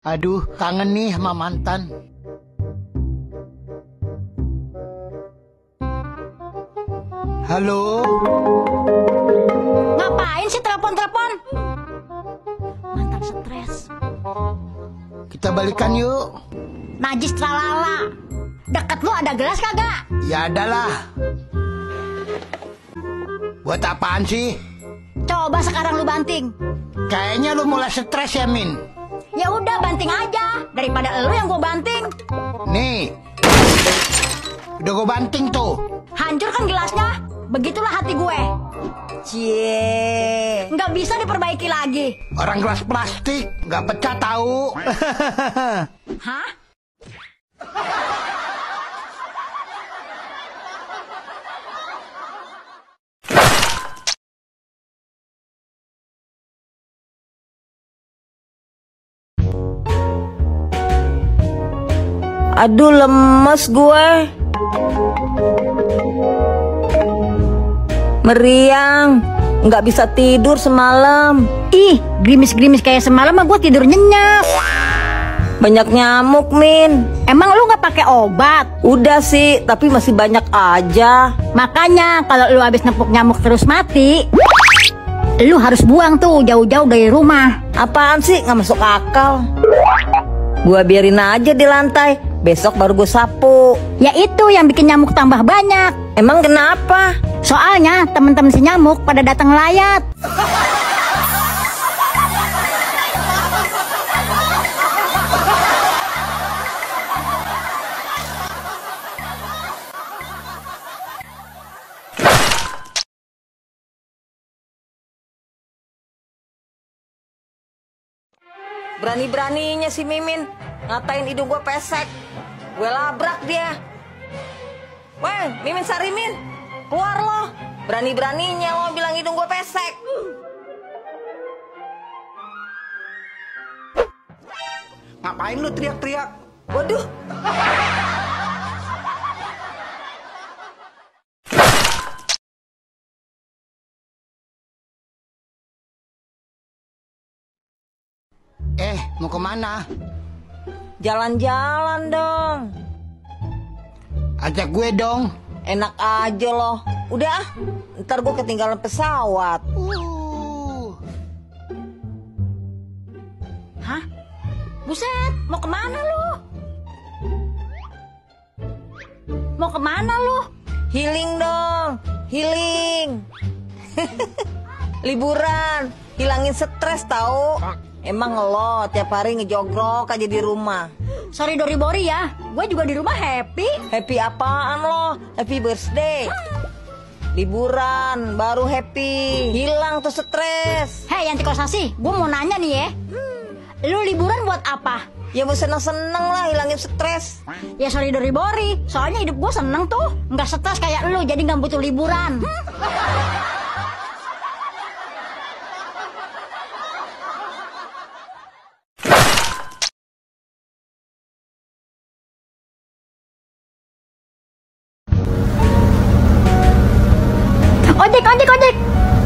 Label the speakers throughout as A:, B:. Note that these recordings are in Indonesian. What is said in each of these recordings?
A: Aduh, kangen nih sama mantan. Halo?
B: Ngapain sih telepon-telepon? Mantan stres.
A: Kita balikan yuk.
B: Najis tralala. Deket lu ada gelas kagak?
A: Ya adalah. Buat apaan sih?
B: Coba sekarang lu banting.
A: Kayaknya lu mulai stres ya, Min.
B: Ya udah banting aja daripada lu yang gue banting.
A: Nih. Udah gue banting tuh.
B: Hancur kan gelasnya? Begitulah hati gue. Cie, nggak bisa diperbaiki lagi.
A: Orang gelas plastik, nggak pecah tahu.
B: Hah?
C: Aduh, lemes gue. Meriang, nggak bisa tidur semalam.
B: Ih, gerimis-gerimis kayak semalam mah gue tidur nyenyak.
C: Banyak nyamuk, Min.
B: Emang lu nggak pakai obat?
C: Udah sih, tapi masih banyak aja.
B: Makanya kalau lu habis nempuk nyamuk terus mati, lu harus buang tuh jauh-jauh dari rumah.
C: Apaan sih, nggak masuk akal. Gua biarin aja di lantai, besok baru gue sapu.
B: Ya itu yang bikin nyamuk tambah banyak.
C: Emang kenapa?
B: Soalnya temen-temen si nyamuk pada datang ngelayat.
C: Berani-beraninya si Mimin ngatain hidung gue pesek. Gue labrak dia. Weh, Mimin Sarimin, keluar lo. Berani-beraninya lo bilang hidung gue pesek.
A: Ngapain lu teriak-teriak?
C: Waduh.
A: Mau kemana?
C: Jalan-jalan dong.
A: Ajak gue dong.
C: Enak aja loh. Udah, ntar gue ketinggalan pesawat.
B: Hah? Buset, mau kemana lu? Mau kemana lu?
C: Healing dong, healing. Liburan, hilangin stres tahu. Emang lo tiap hari ngejogrok aja di rumah.
B: Sorry Doribori ya, gue juga di rumah happy.
C: Happy apaan lo? Happy birthday. Liburan, baru happy. Hilang tuh stres.
B: Hei Yanti Kosasi, gue mau nanya nih ya. Lu liburan buat apa?
C: Ya mau seneng-seneng lah, hilangin stres.
B: Ya sorry Doribori, soalnya hidup gue seneng tuh. Nggak stres kayak lu, jadi nggak butuh liburan. Ojek.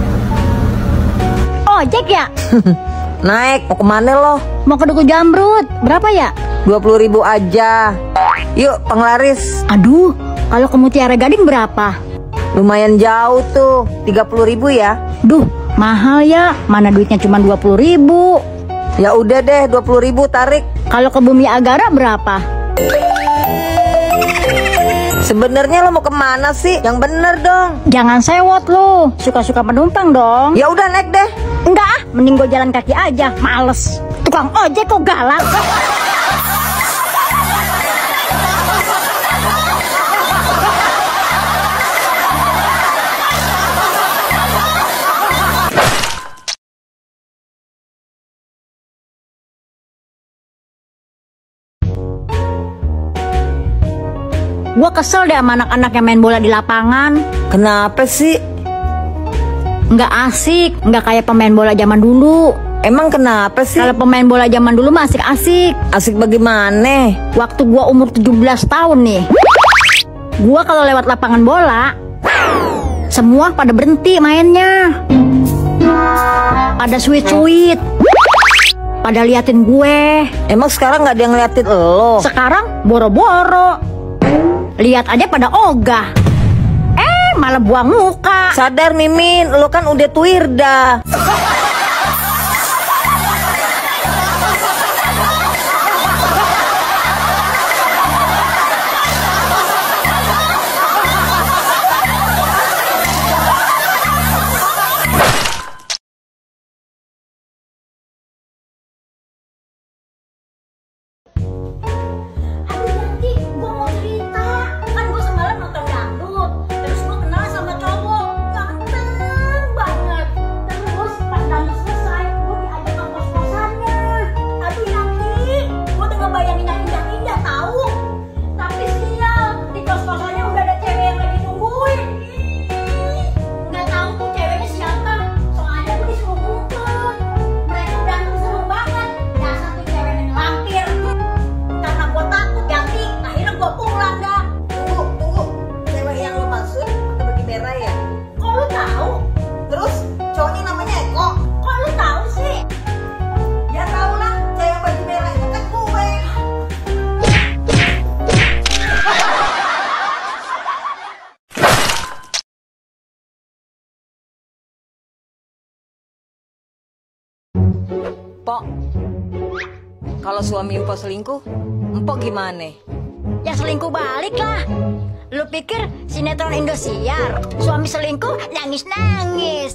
B: Ojek ya?
C: Naik, mau kemana lo?
B: Mau ke Duku Jamrut, berapa ya?
C: 20.000 aja. Yuk, penglaris.
B: Aduh, kalau ke Mutiara Gading berapa?
C: Lumayan jauh tuh, 30.000 ya.
B: Duh, mahal ya, mana duitnya cuma 20.000.
C: Ya udah deh, 20.000 tarik.
B: Kalau ke Bumi Agara berapa?
C: Sebenarnya lo mau kemana sih? Yang bener dong.
B: Jangan sewot lo, suka-suka penumpang dong.
C: Ya udah naik deh.
B: Enggak ah, mending gue jalan kaki aja, males. Tukang ojek kok galak. Gue kesel deh sama anak-anak yang main bola di lapangan.
C: Kenapa sih?
B: Nggak asik, nggak kayak pemain bola zaman dulu.
C: Emang kenapa sih?
B: Kalau pemain bola zaman dulu mah asik-asik.
C: Asik bagaimana?
B: Waktu gue umur 17 tahun nih, gue kalau lewat lapangan bola, semua pada berhenti mainnya. Pada sweet-sweet. pada liatin gue.
C: Emang sekarang nggak ada yang ngeliatin lo?
B: Sekarang boro-boro. Lihat aja pada ogah. Malah buang muka.
C: Sadar Mimin, lo kan udah tuirda. Pok, kalau suami Empok selingkuh, Empok gimana?
B: Ya selingkuh balik lah. Lu pikir sinetron Indosiar suami selingkuh nangis-nangis.